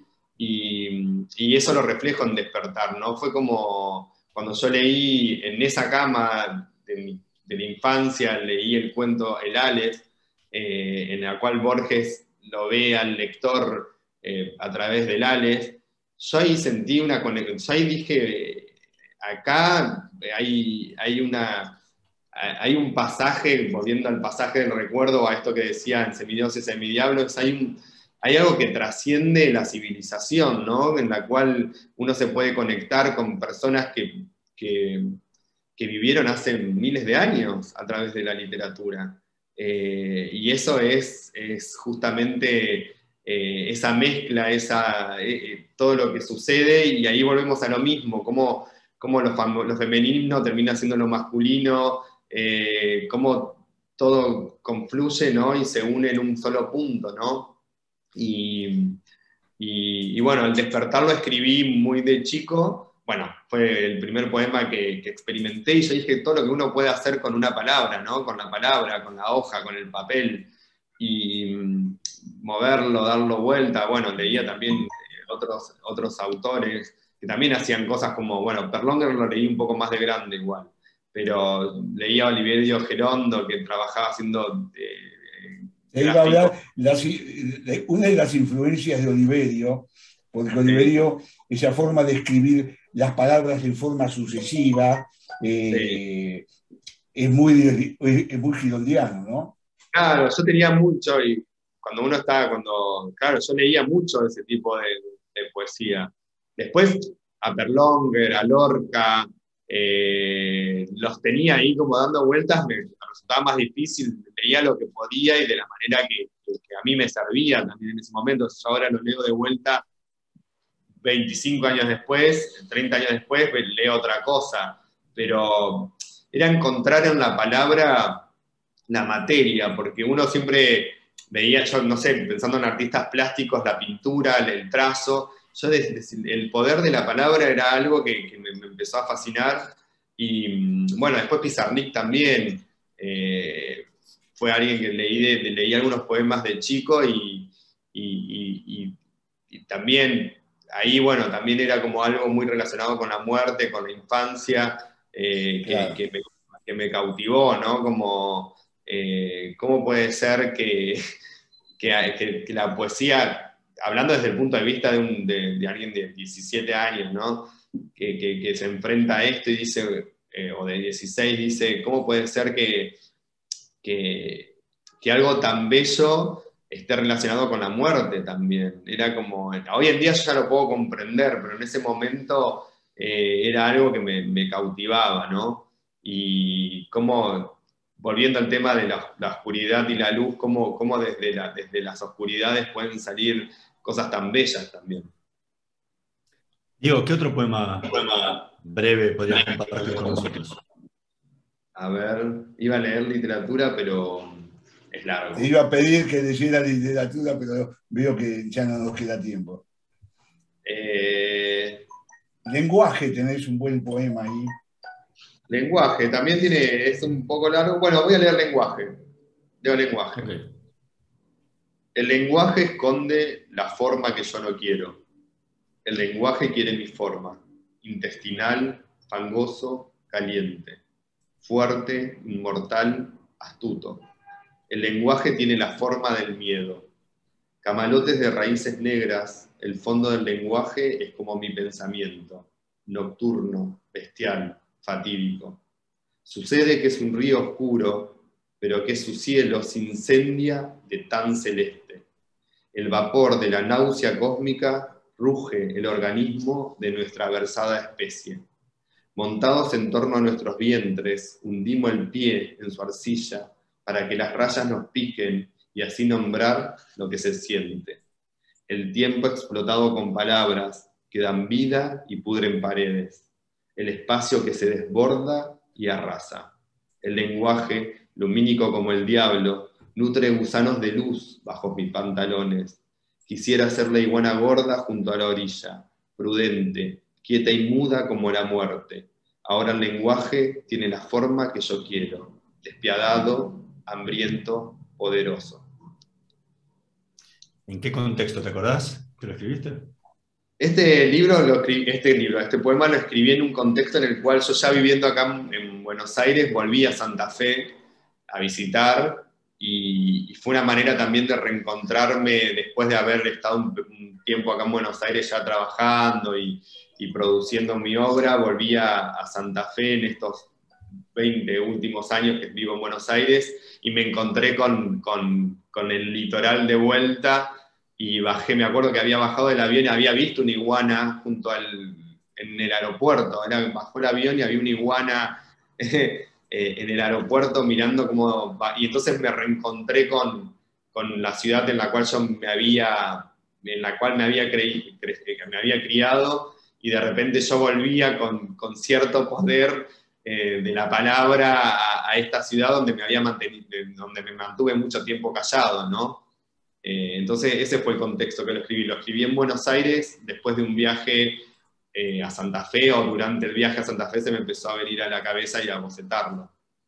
y, y eso lo reflejo en Despertar, ¿no? Fue como cuando yo leí en esa cama de, mi, de la infancia, leí el cuento El Aleph, eh, en el cual Borges lo ve al lector eh, a través del Aleph. Yo ahí sentí una conexión, yo ahí dije, acá hay, hay, una, hay un pasaje, volviendo al pasaje del recuerdo, a esto que decía en Semidioses, Semidiablos, hay, un, hay algo que trasciende la civilización, ¿no? En la cual uno se puede conectar con personas que, que, que vivieron hace miles de años a través de la literatura. Eh, y eso es, es justamente... Eh, esa mezcla, esa, eh, todo lo que sucede, y ahí volvemos a lo mismo, cómo, cómo lo, lo femenino termina siendo lo masculino, eh, cómo todo confluye, ¿no? Y se une en un solo punto, ¿no? Y, y, y bueno, El Despertar lo escribí muy de chico. Bueno, fue el primer poema que, que experimenté, y yo dije todo lo que uno puede hacer con una palabra, ¿no? Con la palabra, con la hoja, con el papel, y moverlo, darlo vuelta. Bueno, leía también otros, otros autores que también hacían cosas como, bueno, Perlonger lo leí un poco más de grande igual, pero leía a Oliverio Gerondo, que trabajaba haciendo... Eh, Te iba a hablar, las, una de las influencias de Oliverio, porque Oliverio, sí, esa forma de escribir las palabras en forma sucesiva, eh, sí, es muy, es muy girondiano, ¿no? Claro, yo tenía mucho, y cuando uno estaba, cuando, claro, yo leía mucho de ese tipo de, de poesía. Después, a Perlonger, a Lorca, eh, los tenía ahí como dando vueltas, me, me resultaba más difícil, leía lo que podía y de la manera que, que, que a mí me servía también en ese momento. Yo ahora lo leo de vuelta veinticinco años después, treinta años después, leo otra cosa, pero era encontrar en la palabra la materia, porque uno siempre veía, yo no sé, pensando en artistas plásticos, la pintura, el trazo, yo desde, el poder de la palabra era algo que, que me, me empezó a fascinar. Y bueno, después Pizarnik también, eh, fue alguien que leí, de, de- leí algunos poemas de chico y, y, y- y- y también ahí, bueno, también era como algo muy relacionado con la muerte, con la infancia, eh, que, Claro. que me, que me cautivó, ¿no? Como, eh, ¿cómo puede ser que, que, que- que la poesía, hablando desde el punto de vista de, un- de- de alguien de diecisiete años, ¿no? Que, que- que se enfrenta a esto y dice, eh, o de dieciséis, dice, ¿cómo puede ser que, que, que algo tan bello esté relacionado con la muerte también? Era como, hoy en día yo ya lo puedo comprender, pero en ese momento eh, era algo que me, me cautivaba, ¿no? Y cómo, volviendo al tema de la, la oscuridad y la luz, cómo, cómo desde, la- desde las oscuridades pueden salir cosas tan bellas también. Diego, ¿qué otro poema breve podrías compartir con nosotros? A ver, iba a leer literatura, pero es largo. Te iba a pedir que leyera literatura, pero veo que ya no nos queda tiempo. Eh, Lenguaje, tenés un buen poema ahí. lenguaje, también tiene, es un poco largo. Bueno, voy a leer lenguaje. Leo lenguaje. Ok. El lenguaje esconde la forma que yo no quiero. El lenguaje quiere mi forma. Intestinal, fangoso, caliente. Fuerte, inmortal, astuto. El lenguaje tiene la forma del miedo. Camalotes de raíces negras, el fondo del lenguaje es como mi pensamiento, nocturno, bestial, fatídico. Sucede que es un río oscuro, pero que su cielo se incendia de tan celeste. El vapor de la náusea cósmica ruge el organismo de nuestra aversada especie. Montados en torno a nuestros vientres, hundimos el pie en su arcilla para que las rayas nos piquen y así nombrar lo que se siente. El tiempo explotado con palabras que dan vida y pudren paredes. El espacio que se desborda y arrasa. El lenguaje, lumínico como el diablo, nutre gusanos de luz bajo mis pantalones. Quisiera ser la iguana gorda junto a la orilla, prudente, quieta y muda como la muerte. Ahora el lenguaje tiene la forma que yo quiero, despiadado, hambriento, poderoso. ¿En qué contexto te acordás que lo escribiste? Este libro, lo escri- este libro, este poema lo escribí en un contexto en el cual yo ya viviendo acá en, en Buenos Aires volví a Santa Fe a visitar y, y fue una manera también de reencontrarme después de haber estado un, un tiempo acá en Buenos Aires ya trabajando y, y produciendo mi obra. Volví a, a Santa Fe en estos veinte últimos años que vivo en Buenos Aires y me encontré con, con, con el litoral de vuelta. Y bajé, me acuerdo que había bajado del avión y había visto una iguana junto al, en el aeropuerto. Era, bajó el avión y había una iguana eh, en el aeropuerto mirando cómo... Y entonces me reencontré con, con la ciudad en la cual yo me había, en la cual me había, creí, me había criado, y de repente yo volvía con, con cierto poder eh, de la palabra a, a esta ciudad donde me, había mantenido, donde me mantuve mucho tiempo callado, ¿no? Eh, entonces ese fue el contexto que lo escribí. Lo escribí en Buenos Aires después de un viaje eh, a Santa Fe, o durante el viaje a Santa Fe se me empezó a venir a la cabeza y a bocetarlo.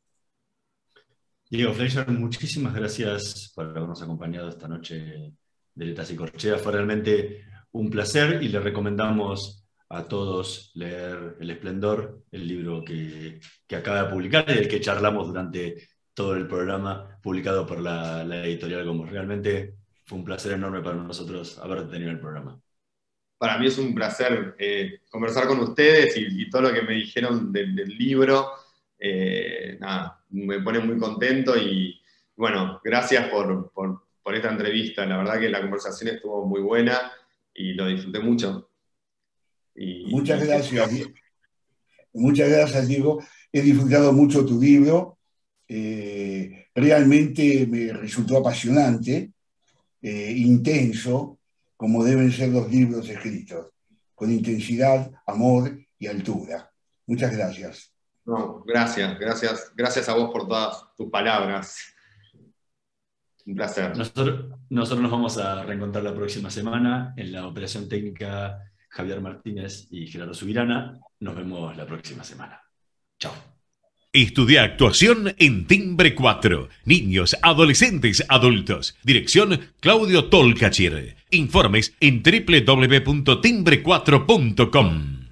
Diego Fleischer, muchísimas gracias por habernos acompañado esta noche de Letras y Corcheas. Fue realmente un placer y le recomendamos a todos leer El Esplendor, el libro que, que acaba de publicar y del que charlamos durante todo el programa, publicado por la, la editorial Gomos. Realmente fue un placer enorme para nosotros haberte tenido en el programa. Para mí es un placer eh, conversar con ustedes y, y todo lo que me dijeron del, del libro. Eh, nada, me pone muy contento y bueno, gracias por, por, por esta entrevista. La verdad que la conversación estuvo muy buena y lo disfruté mucho. Y, Muchas y gracias. Muchas gracias, Diego. He disfrutado mucho tu libro. Eh, realmente me resultó apasionante, eh, intenso, como deben ser los libros escritos, con intensidad, amor y altura. Muchas gracias. No, gracias, gracias, gracias a vos por todas tus palabras. Un placer. Nosotros, nosotros nos vamos a reencontrar la próxima semana en la operación técnica Javier Martínez y Gerardo Subirana. Nos vemos la próxima semana. Chao. Estudia actuación en Timbre cuatro. Niños, adolescentes, adultos. Dirección Claudio Tolcachir. Informes en doble u doble u doble u punto timbre cuatro punto com.